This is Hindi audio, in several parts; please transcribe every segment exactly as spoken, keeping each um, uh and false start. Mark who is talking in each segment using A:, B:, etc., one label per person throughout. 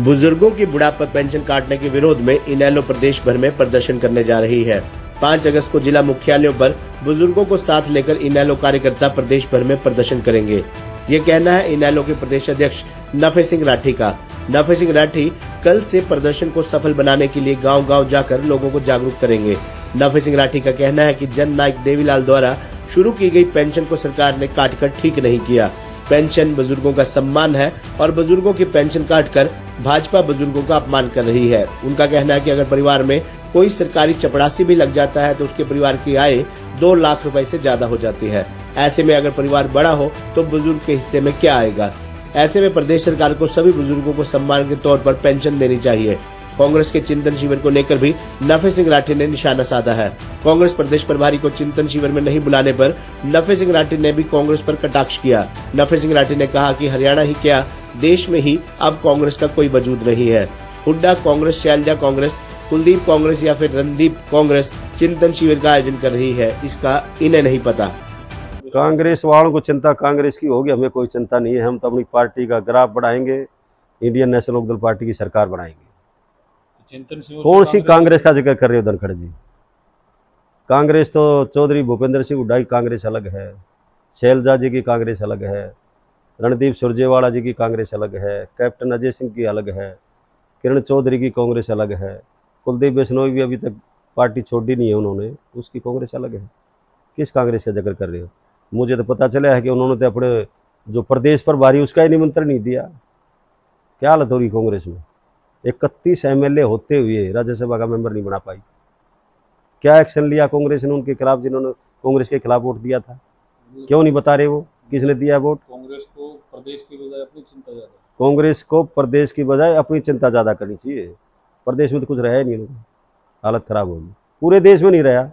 A: बुजुर्गों की बुढ़ापा पेंशन काटने के विरोध में इनेलो प्रदेश भर में प्रदर्शन करने जा रही है। पाँच अगस्त को जिला मुख्यालयों पर बुजुर्गों को साथ लेकर इनेलो कार्यकर्ता प्रदेश भर में प्रदर्शन करेंगे। ये कहना है इनेलो के प्रदेश अध्यक्ष नफे सिंह राठी का। नफे सिंह राठी कल से प्रदर्शन को सफल बनाने के लिए गांव-गांव जाकर लोगों को जागरूक करेंगे। नफे सिंह राठी का कहना है कि जन नायक देवीलाल द्वारा शुरू की गई पेंशन को सरकार ने काटकर ठीक नहीं किया। पेंशन बुजुर्गों का सम्मान है और बुजुर्गों की पेंशन काटकर भाजपा बुजुर्गों का अपमान कर रही है। उनका कहना है कि अगर परिवार में कोई सरकारी चपरासी भी लग जाता है तो उसके परिवार की आय दो लाख रुपए से ज्यादा हो जाती है। ऐसे में अगर परिवार बड़ा हो तो बुजुर्ग के हिस्से में क्या आएगा। ऐसे में प्रदेश सरकार को सभी बुजुर्गों को सम्मान के तौर पर पेंशन देनी चाहिए। कांग्रेस के चिंतन शिविर को लेकर भी नफे सिंह राठी ने निशाना साधा है। कांग्रेस प्रदेश प्रभारी को चिंतन शिविर में नहीं बुलाने पर नफे सिंह राठी ने भी कांग्रेस पर कटाक्ष किया। नफे सिंह राठी ने कहा कि हरियाणा ही क्या देश में ही अब कांग्रेस का कोई वजूद नहीं है। हुड्डा कांग्रेस, शैलजा कांग्रेस, कुलदीप कांग्रेस या फिर रणदीप कांग्रेस चिंतन शिविर का आयोजन कर रही है, इसका इन्हें नहीं पता।
B: कांग्रेस वालों को चिंता कांग्रेस की होगी, हमें कोई चिंता नहीं है। हम तो अपनी पार्टी का ग्राफ बढ़ाएंगे, इंडियन नेशनल लोकदल पार्टी की सरकार बनाएंगे। कौन सी कांग्रेस का जिक्र कर रहे हो धनखड़ जी? कांग्रेस तो चौधरी भूपेंद्र सिंह हुड्डा की कांग्रेस अलग है, शैलजा जी की कांग्रेस अलग है, रणदीप सुरजेवाला जी की कांग्रेस अलग है, कैप्टन अजय सिंह की अलग है, किरण चौधरी की कांग्रेस अलग है, कुलदीप बिश्नोई भी अभी तक पार्टी छोड़ी नहीं है उन्होंने, उसकी कांग्रेस अलग है। किस कांग्रेस का जिक्र कर रहे हो? मुझे तो पता चला है कि उन्होंने तो अपने जो प्रदेश प्रभारी उसका ही निमंत्रण नहीं दिया। क्या हालत हो रही कांग्रेस में? इकतीस एमएलए होते हुए राज्यसभा का मेंबर नहीं बना पाई। क्या एक्शन लिया कांग्रेस ने उनके खिलाफ जिन्होंने कांग्रेस के खिलाफ वोट दिया था? क्यों नहीं बता रहे वो किसने दिया वोट?
C: कांग्रेस को प्रदेश की बजाय अपनी चिंता ज्यादा
B: कांग्रेस को प्रदेश की बजाय अपनी चिंता ज्यादा करनी चाहिए। प्रदेश में तो कुछ रहा ही नहीं, हालत खराब होगी, पूरे देश में नहीं रहा।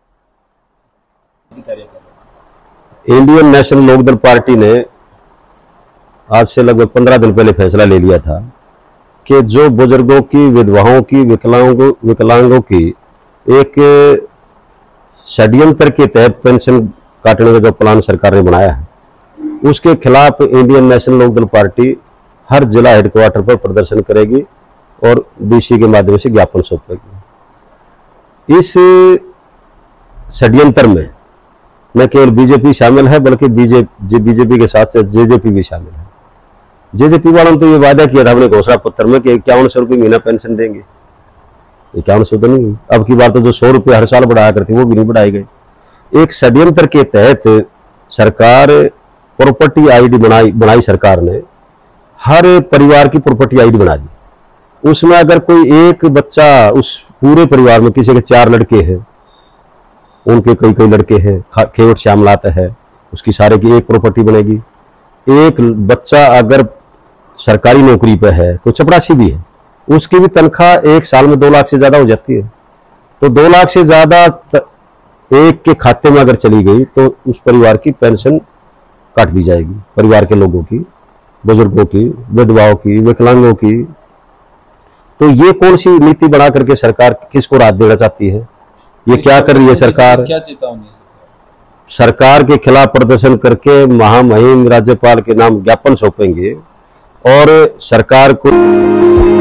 B: इंडियन नेशनल लोकदल पार्टी ने आज से लगभग पंद्रह दिन पहले फैसला ले लिया था कि जो बुजुर्गों की, विधवाओं की, विकलांगों विकलांगों की एक षड्यंत्र के तहत पेंशन काटने का जो प्लान सरकार ने बनाया है, उसके खिलाफ इंडियन नेशनल लोकदल पार्टी हर जिला हेडक्वार्टर पर प्रदर्शन करेगी और डीसी के माध्यम से ज्ञापन सौंपेगी। इस षड्यंत्र में न केवल बीजेपी शामिल है बल्कि बीजेपी बीजेपी के साथ साथ जेजेपी भी शामिल है। जेजेपी वालों ने तो ये वादा किया था अपने घोषणा पत्र में कि इक्यावन सौ रुपये महीना पेंशन देंगे। इक्यावन सौ तो नहीं हुई। अब की बार तो जो सौ रुपये हर साल बढ़ाया करती वो भी नहीं बढ़ाए गए। एक षड्यंत्र के तहत सरकार प्रॉपर्टी आईडी बनाई बनाई सरकार ने, हर परिवार की प्रॉपर्टी आईडी बना दी। उसमें अगर कोई एक बच्चा, उस पूरे परिवार में किसी के चार लड़के हैं, उनके कई कई लड़के हैं, खेवट श्यामलात है, उसकी सारे की एक प्रॉपर्टी बनेगी। एक बच्चा अगर सरकारी नौकरी पे है, कोई चपरासी भी है, उसकी भी तनख्वाह एक साल में दो लाख से ज्यादा हो जाती है। तो दो लाख से ज्यादा एक के खाते में अगर चली गई तो उस परिवार की पेंशन काट दी जाएगी। परिवार के लोगों की, बुजुर्गों की, विधवाओं की, विकलांगों की। तो ये कौन सी नीति बना करके सरकार किसको राहत देना चाहती है? ये क्या कर रही है सरकार?
C: क्या चेतावनी है?
B: सरकार के खिलाफ प्रदर्शन करके महामहिम राज्यपाल के नाम ज्ञापन सौंपेंगे और सरकार को